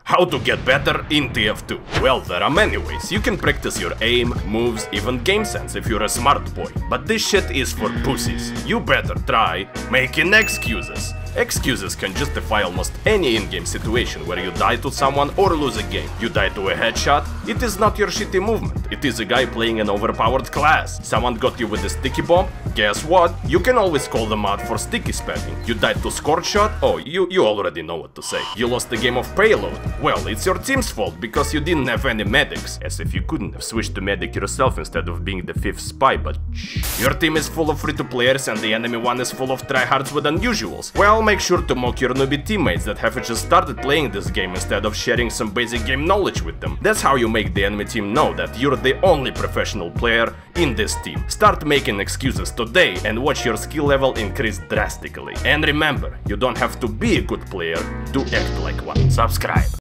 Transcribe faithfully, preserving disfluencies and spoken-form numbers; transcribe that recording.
How to get better in T F two? Well, there are many ways. You can practice your aim, moves, even game sense if you're a smart boy. But this shit is for pussies. You better try making excuses. Excuses can justify almost any in-game situation where you die to someone or lose a game. You die to a headshot, it is not your shitty movement. It is a guy playing an overpowered class. Someone got you with a sticky bomb? Guess what? You can always call them out for sticky spamming. You died to scorch shot? Oh, you, you already know what to say. You lost the game of payload? Well, it's your team's fault because you didn't have any medics. As if you couldn't have switched to medic yourself instead of being the fifth spy, but shh. Your team is full of free-to-players and the enemy one is full of tryhards with unusuals. Well, make sure to mock your newbie teammates that have just started playing this game instead of sharing some basic game knowledge with them. That's how you make the enemy team know that you're the only professional player in this team. Start making excuses today and watch your skill level increase drastically. And remember, you don't have to be a good player to act like one. Subscribe.